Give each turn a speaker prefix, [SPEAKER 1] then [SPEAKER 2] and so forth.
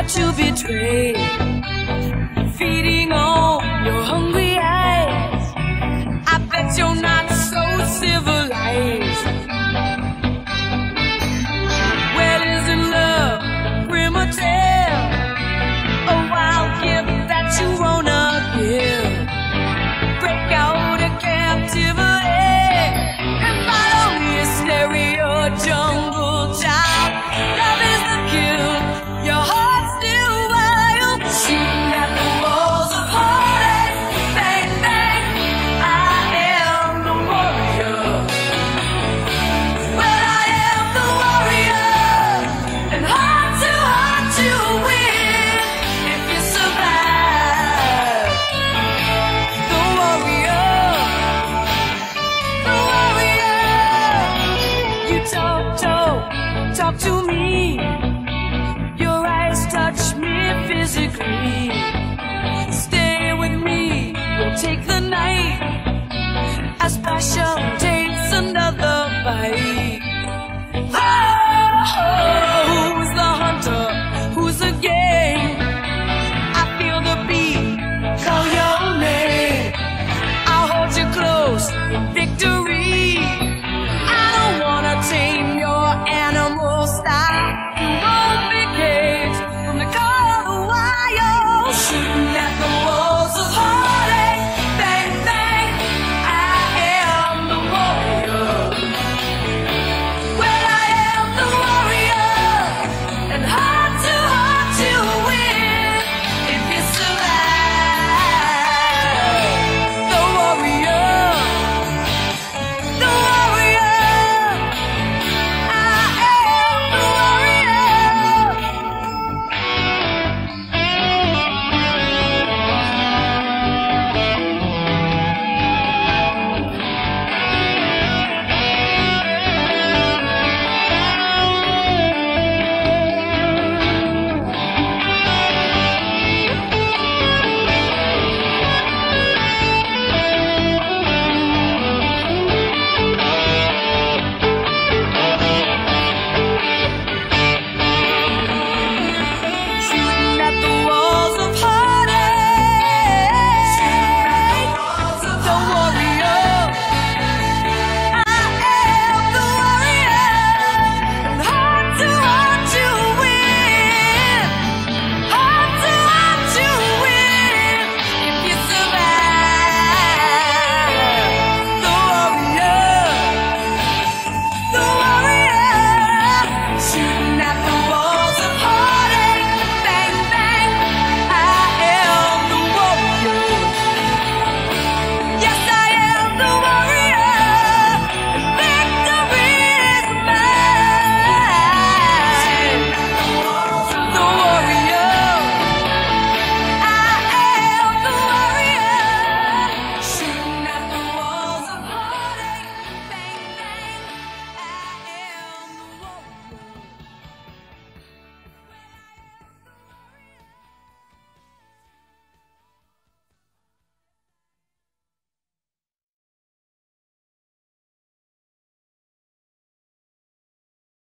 [SPEAKER 1] you betrayed, feeding on your hungry eyes. I bet you're not so civilized. Well, isn't love primitive, a wild gift that you wanna give? Break out of captivity and follow me, stereo jungle child. Love is the kill, your heart's still wild, shooting at the walls of heartache. Bang, bang, I am the warrior. Well, I am the warrior, and heart to win if you survive. The warrior, the warrior. You talk to me. Your eyes touch me physically. Stay with me, we'll take the night as passion takes another bite. Oh, who's the hunter? Who's the game? I feel the beat, call your name. I'll hold you close.